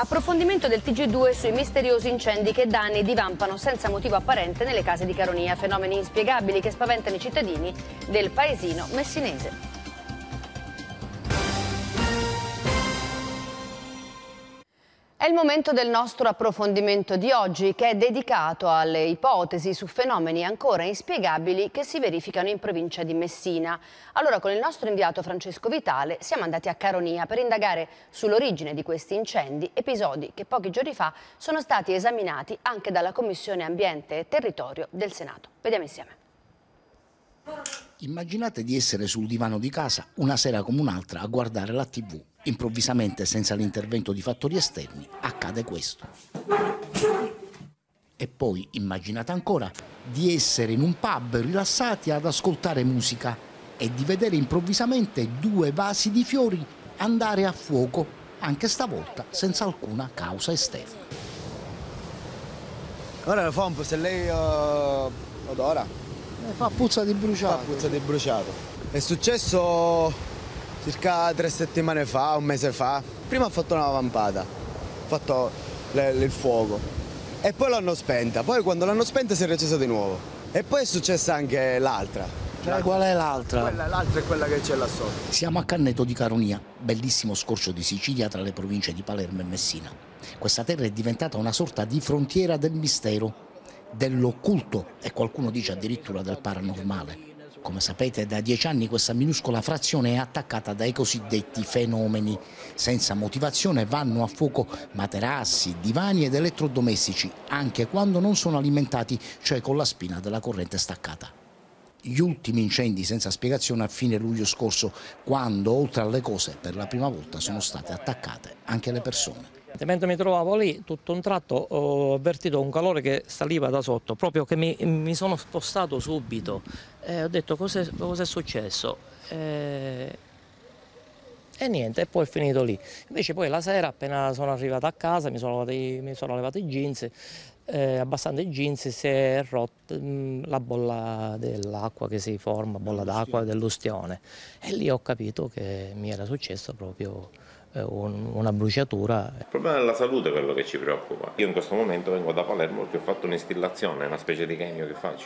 Approfondimento del TG2 sui misteriosi incendi che da anni divampano senza motivo apparente nelle case di Caronia, fenomeni inspiegabili che spaventano i cittadini del paesino messinese. È il momento del nostro approfondimento di oggi, che è dedicato alle ipotesi su fenomeni ancora inspiegabili che si verificano in provincia di Messina. Allora, con il nostro inviato Francesco Vitale siamo andati a Caronia per indagare sull'origine di questi incendi, episodi che pochi giorni fa sono stati esaminati anche dalla Commissione Ambiente e Territorio del Senato. Vediamo insieme. Immaginate di essere sul divano di casa una sera come un'altra a guardare la TV. Improvvisamente, senza l'intervento di fattori esterni, accade questo. E poi immaginate ancora di essere in un pub rilassati ad ascoltare musica e di vedere improvvisamente 2 vasi di fiori andare a fuoco, anche stavolta senza alcuna causa esterna. Ora lo fa un po', se lei odora. Fa puzza di bruciato. Fa puzza di bruciato. È successo circa 3 settimane fa, un mese fa. Prima ha fatto una vampata, ha fatto il fuoco e poi l'hanno spenta. Poi quando l'hanno spenta si è riaccesa di nuovo. E poi è successa anche l'altra. Qual è l'altra? L'altra è quella che c'è là sotto. Siamo a Canneto di Caronia, bellissimo scorcio di Sicilia tra le province di Palermo e Messina. Questa terra è diventata una sorta di frontiera del mistero, dell'occulto e qualcuno dice addirittura del paranormale. Come sapete, da 10 anni questa minuscola frazione è attaccata dai cosiddetti fenomeni. Senza motivazione vanno a fuoco materassi, divani ed elettrodomestici, anche quando non sono alimentati, cioè con la spina della corrente staccata. Gli ultimi incendi senza spiegazione a fine luglio scorso, quando oltre alle cose per la prima volta sono state attaccate anche le persone. Mentre mi trovavo lì, tutto un tratto ho avvertito un calore che saliva da sotto, proprio che mi sono spostato subito. Ho detto cos'è successo? E niente, e poi è finito lì. Invece poi la sera, appena sono arrivato a casa, mi sono levato i jeans, abbassando i jeans si è rotta la bolla dell'acqua che si forma, bolla d'acqua dell'ustione. E lì ho capito che mi era successo proprio una bruciatura. Il problema della salute è quello che ci preoccupa. Io in questo momento vengo da Palermo perché ho fatto un'instillazione, una specie di chemio che faccio.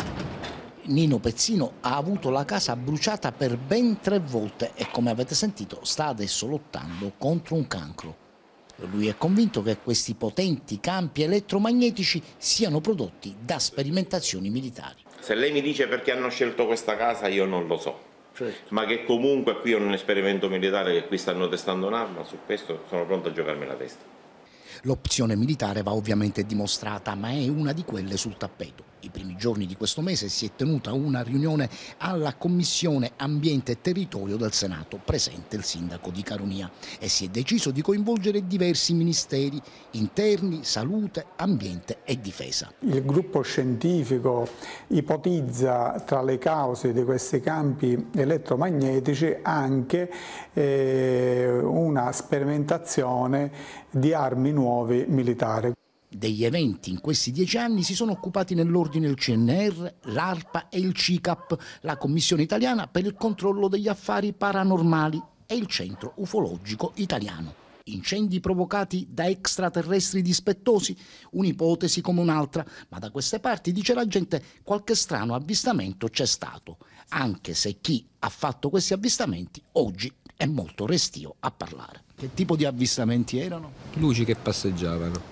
Nino Pezzino ha avuto la casa bruciata per ben 3 volte e, come avete sentito, sta adesso lottando contro un cancro. Lui è convinto che questi potenti campi elettromagnetici siano prodotti da sperimentazioni militari. Se lei mi dice perché hanno scelto questa casa, io non lo so. Certo. Ma che comunque qui è un esperimento militare, che qui stanno testando un'arma, su questo sono pronto a giocarmi la testa. L'opzione militare va ovviamente dimostrata, ma è una di quelle sul tappeto. I primi giorni di questo mese si è tenuta una riunione alla Commissione Ambiente e Territorio del Senato, presente il sindaco di Caronia, e si è deciso di coinvolgere diversi ministeri: interni, salute, ambiente e difesa. Il gruppo scientifico ipotizza tra le cause di questi campi elettromagnetici anche una sperimentazione di armi nuove militari. Degli eventi in questi 10 anni si sono occupati nell'ordine il CNR, l'ARPA e il CICAP, la Commissione Italiana per il Controllo degli Affari Paranormali e il Centro Ufologico Italiano. Incendi provocati da extraterrestri dispettosi, un'ipotesi come un'altra, ma da queste parti, dice la gente, qualche strano avvistamento c'è stato, anche se chi ha fatto questi avvistamenti oggi è molto restio a parlare. Che tipo di avvistamenti erano? Luci che passeggiavano.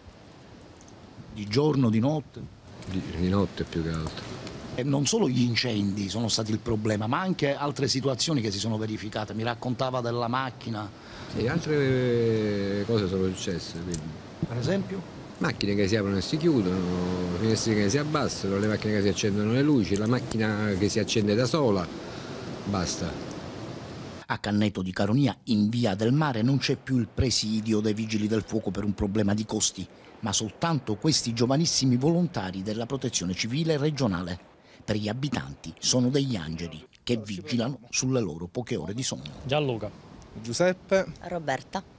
Di giorno, di notte? Di notte più che altro. E non solo gli incendi sono stati il problema, ma anche altre situazioni che si sono verificate. Mi raccontava della macchina. Sì, altre cose sono successe. Quindi. Per esempio? Macchine che si aprono e si chiudono, finestre che si abbassano, le macchine che si accendono le luci, la macchina che si accende da sola, basta. A Canneto di Caronia, in Via del Mare, non c'è più il presidio dei vigili del fuoco per un problema di costi, ma soltanto questi giovanissimi volontari della Protezione Civile regionale. Per gli abitanti sono degli angeli che vigilano sulle loro poche ore di sonno. Gianluca. Giuseppe. Roberta.